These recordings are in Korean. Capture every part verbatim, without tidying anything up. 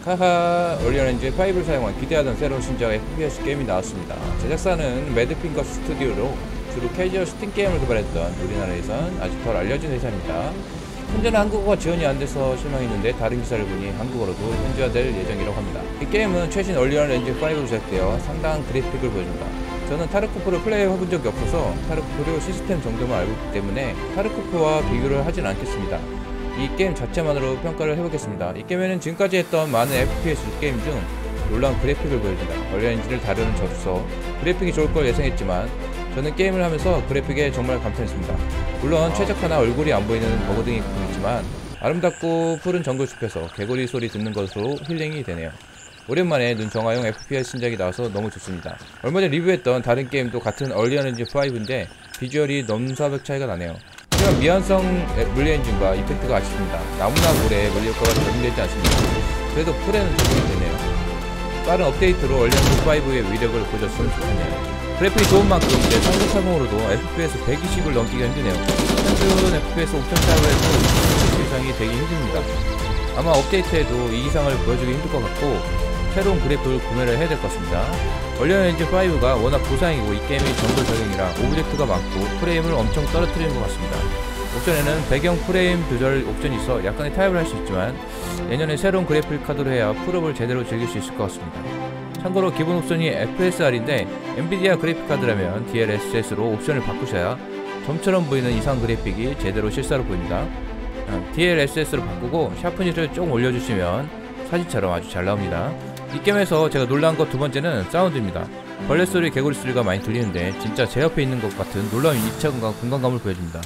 하하, 얼리언엔진 파이브를 사용한 기대하던 새로운 신작 에프피에스 게임이 나왔습니다. 제작사는 매드핑거 스튜디오로 주로 캐주얼 스팀 게임을 개발했던 우리나라에선 아직 덜 알려진 회사입니다. 현재는 한국어가 지원이 안돼서 실망했는데 다른 기사를 보니 한국어로도 현지화될 예정이라고 합니다. 이 게임은 최신 얼리언엔진 파이브로 제작되어 상당한 그래픽을 보여줍니다. 저는 타르코프를 플레이해본 적이 없어서 타르코프 시스템 정도만 알고 있기 때문에 타르코프와 비교를 하진 않겠습니다. 이 게임 자체만으로 평가를 해보겠습니다. 이 게임에는 지금까지 했던 많은 에프피에스 게임 중 놀라운 그래픽을 보여줍니다. 얼리언엔진을 다루는 저로서 그래픽이 좋을 걸 예상했지만 저는 게임을 하면서 그래픽에 정말 감탄했습니다. 물론 최적화나 얼굴이 안 보이는 버그등이 가끔 있지만 아름답고 푸른 정글숲에서 개구리 소리 듣는 것으로 힐링이 되네요. 오랜만에 눈정화용 에프피에스 신작이 나와서 너무 좋습니다. 얼마 전 리뷰했던 다른 게임도 같은 얼리언엔진 파이브인데 비주얼이 넘사벽 차이가 나네요. 하지만 미완성 물리 엔진과 이펙트가 아쉽습니다. 나무나 모래 물리 효과가 적용되지 않습니다. 그래도 풀에는 적용이 되네요. 빠른 업데이트로 얼리언엔진 파이브의 위력을 보여줬으면 좋겠네요. 그래픽이 좋은 만큼 이제 삼백삼십으로도 에프피에스 백이십을 넘기가 힘드네요. 현존 에프피에스 옵션 타입을 해도 이십 이상이 되기 힘듭니다. 아마 업데이트에도 이 이상을 보여주기 힘들 것 같고 새로운 그래픽을 구매를 해야 될 것 같습니다. 얼리언엔진 파이브가 워낙 고사양이고 이 게임이 정글 적용이라 오브젝트가 많고 프레임을 엄청 떨어뜨리는 것 같습니다. 옵션에는 배경 프레임 조절 옵션이 있어 약간의 타협을 할 수 있지만 내년에 새로운 그래픽 카드로 해야 풀업을 제대로 즐길 수 있을 것 같습니다. 참고로 기본 옵션이 에프에스알인데 엔비디아 그래픽카드라면 디엘에스에스로 옵션을 바꾸셔야 점처럼 보이는 이상 그래픽이 제대로 실사로 보입니다. 디엘에스에스로 바꾸고 샤프니를 좀 올려주시면 사진처럼 아주 잘 나옵니다. 이 게임에서 제가 놀란 것 두 번째는 사운드입니다. 벌레 소리, 개구리 소리가 많이 들리는데 진짜 제 옆에 있는 것 같은 놀라운 입체감과 공간감을 보여줍니다.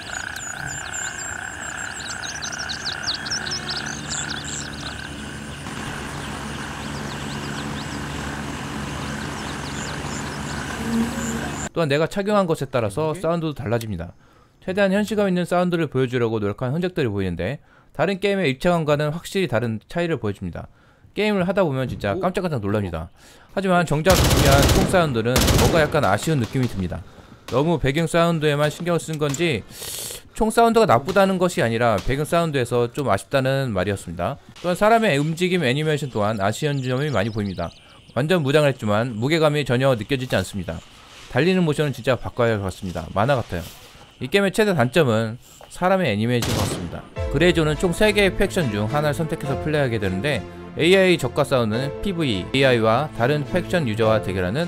또한 내가 착용한 것에 따라서 사운드도 달라집니다. 최대한 현실감 있는 사운드를 보여주려고 노력한 흔적들이 보이는데 다른 게임의 입체감과는 확실히 다른 차이를 보여줍니다. 게임을 하다보면 진짜 깜짝깜짝 놀랍니다. 하지만 정작 중요한 총 사운드는 뭔가 약간 아쉬운 느낌이 듭니다. 너무 배경 사운드에만 신경을 쓴 건지 총 사운드가 나쁘다는 것이 아니라 배경 사운드에서 좀 아쉽다는 말이었습니다. 또한 사람의 움직임 애니메이션 또한 아쉬운 점이 많이 보입니다. 완전 무장을 했지만 무게감이 전혀 느껴지지 않습니다. 달리는 모션은 진짜 바꿔야 할 것 같습니다. 만화 같아요. 이 게임의 최대 단점은 사람의 애니메이션 같습니다. 그레이존은 총 세 개의 팩션 중 하나를 선택해서 플레이하게 되는데 에이아이 저가 싸우는 피브이, 에이아이와 다른 팩션 유저와 대결하는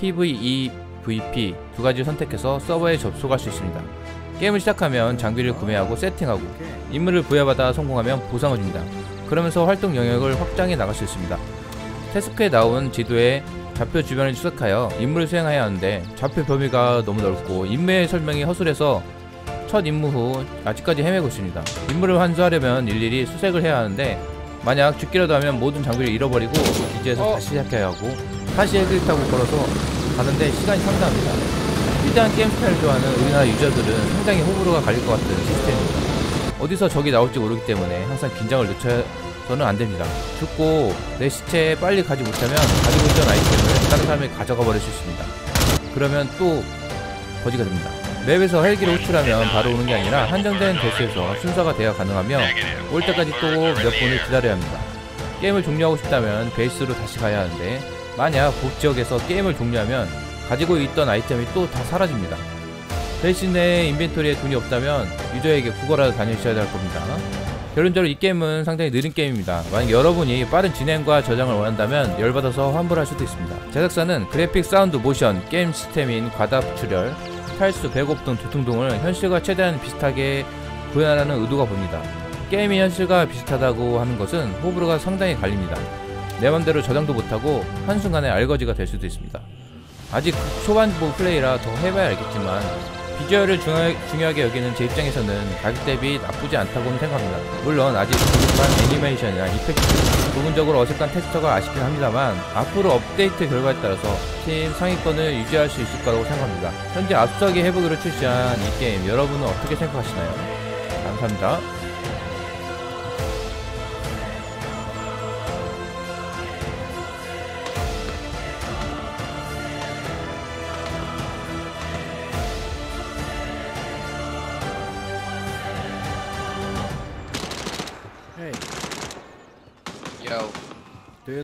피브이브이피 두 가지를 선택해서 서버에 접속할 수 있습니다. 게임을 시작하면 장비를 구매하고 세팅하고 임무를 부여받아 성공하면 보상을 줍니다. 그러면서 활동 영역을 확장해 나갈 수 있습니다. 태스크에 나온 지도에 좌표 주변을 추적하여 임무를 수행해야 하는데 좌표 범위가 너무 넓고 임무의 설명이 허술해서 첫 임무 후 아직까지 헤매고 있습니다. 임무를 완수하려면 일일이 수색을 해야 하는데 만약 죽기라도 하면 모든 장비를 잃어버리고 기지에서 어. 다시 시작해야 하고 다시 헬기를 타고 걸어서 가는데 시간이 상당합니다. 스피드한 게임 스타일을 좋아하는 우리나라 유저들은 상당히 호불호가 갈릴 것 같은 시스템입니다. 어디서 적이 나올지 모르기 때문에 항상 긴장을 늦춰서는 안됩니다. 죽고 내 시체에 빨리 가지 못하면 가지고 있던 아이템을 다른 사람이 가져가 버릴 수 있습니다. 그러면 또 거지가 됩니다. 맵에서 헬기를 호출하면 바로 오는 게 아니라 한정된 대수에서 순서가 되어 가능하며 올 때까지 또 몇 분을 기다려야 합니다. 게임을 종료하고 싶다면 베이스로 다시 가야 하는데 만약 북지역에서 게임을 종료하면 가지고 있던 아이템이 또 다 사라집니다. 대신 내 인벤토리에 돈이 없다면 유저에게 구걸하러 다니셔야 할 겁니다. 결론적으로 이 게임은 상당히 느린 게임입니다. 만약 여러분이 빠른 진행과 저장을 원한다면 열받아서 환불할 수도 있습니다. 제작사는 그래픽, 사운드, 모션, 게임 시스템인 과다 출혈, 탈수, 배고프 등 두통등을 현실과 최대한 비슷하게 구현하라는 의도가 보입니다. 게임이 현실과 비슷하다고 하는 것은 호불호가 상당히 갈립니다. 내 맘대로 저장도 못하고 한순간에 알거지가 될 수도 있습니다. 아직 초반부 플레이라 더 해봐야 알겠지만 비주얼을 중요, 중요하게 여기는 제 입장에서는 가격 대비 나쁘지 않다고는 생각합니다. 물론 아직 부족한 애니메이션이나 이펙트, 부분적으로 어색한 텍스처가 아쉽긴 합니다만 앞으로 업데이트 결과에 따라서 팀 상위권을 유지할 수 있을 거라고 생각합니다. 현재 앞서기 해보기로 출시한 이 게임 여러분은 어떻게 생각하시나요? 감사합니다. Hey. Yo.